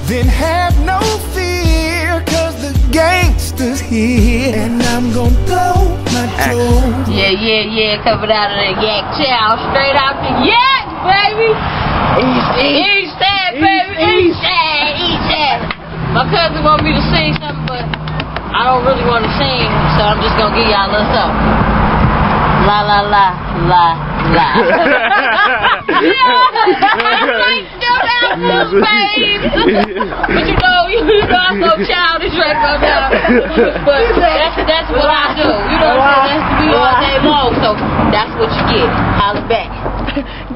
then have no fear, cause the gangster's here, and I'm gonna blow my dough. Yeah, coming out of the yak chow, straight out the yak, baby. East side, baby, east side. My cousin want me to sing something, but I don't really want to sing, so I'm just gonna give y'all a little something. La la la la la. But you know I'm so childish right now. But that's what I do. You know what I'm saying? That's me all day long. So that's what you get. Holla back.